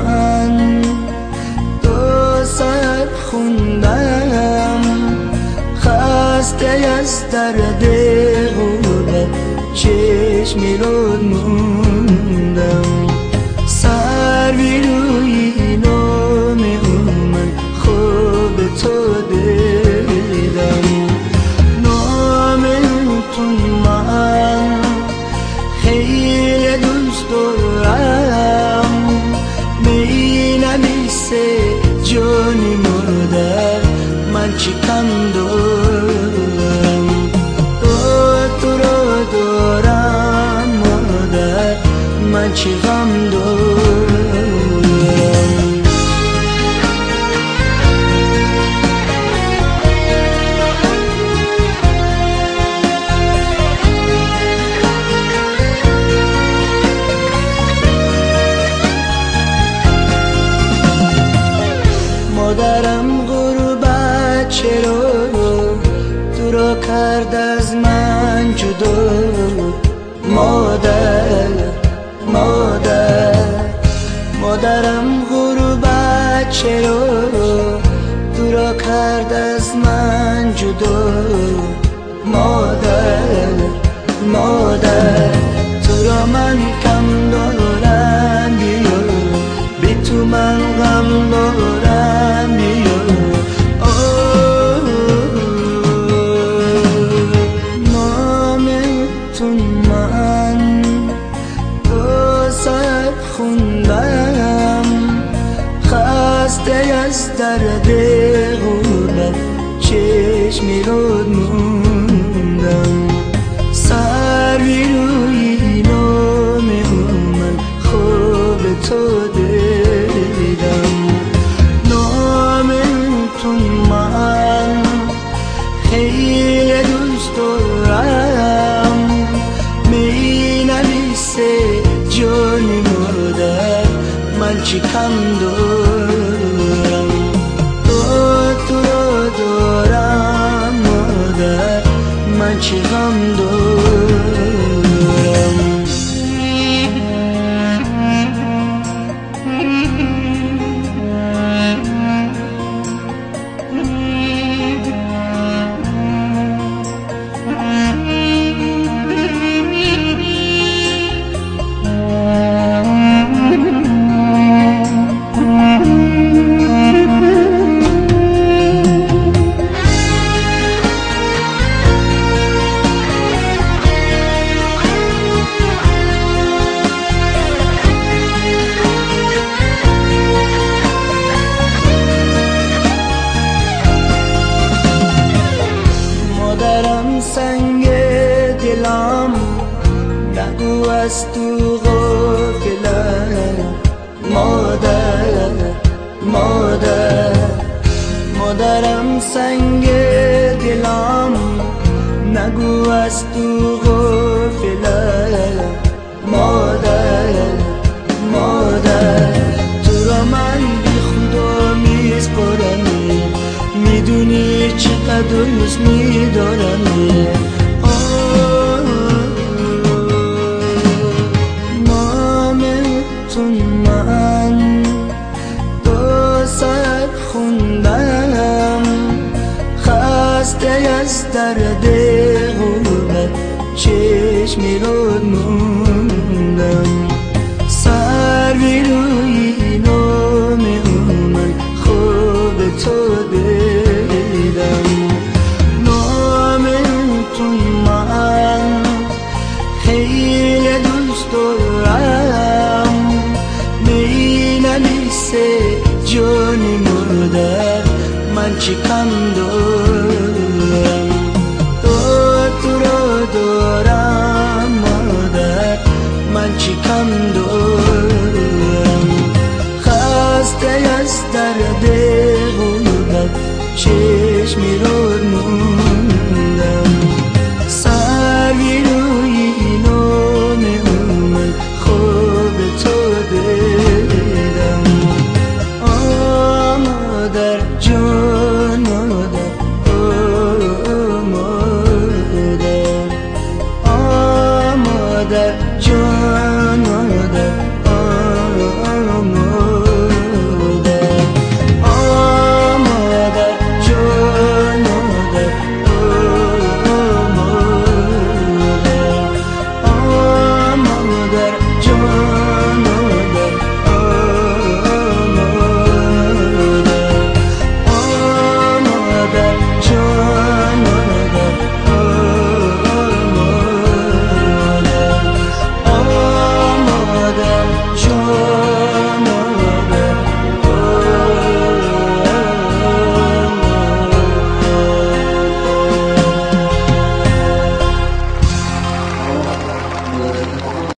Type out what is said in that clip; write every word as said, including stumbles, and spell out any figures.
من دو ساعت خوندم، خسته از درد غربت چشمی رو موندم. سروی روی نام من خوب تو دیدم، نامتون من خیلی دوست دارم. می نمیسه جانی مادر من چی کم دارم، تو رو دارم مادر من چی غم دارم. مادرم غربت چرا تو رو کرد از من جدا. مادر مادر مادرم غربت چرا تو رو کرد از من جدا. مادر مادر تو را من کم دارم، بیا بی تو من غم دارم، بیا نامتون من دو ساعت خوندم، خسته از درد غربت چشمی رو موندم. سروی روی نام من خوب تو دیدم، نامتون من خیلی دوست دارم. می نمیسه جانی مادر من چی کم دارم، تو رو دارم مادر من چی غم دارم. مادرم سنگ دلم نگو از تو غافلم. مادر مادر مادرم سنگ دلم نگو از تو غافلم. مادر مادر تو را من بی خدا میسپارم، میدونی چقدر دوست میدارم. نامتون من دو ساعت خوندم، خسته از درد غربت چشمی رو موندم. سروی روی نام من خوب تو دیدم، نامتون من خیلی دوست دارم. می نمیسه جانی مادر من چی کم دارم، تو رو دارم مادر من چی کم دارم. خسته از درد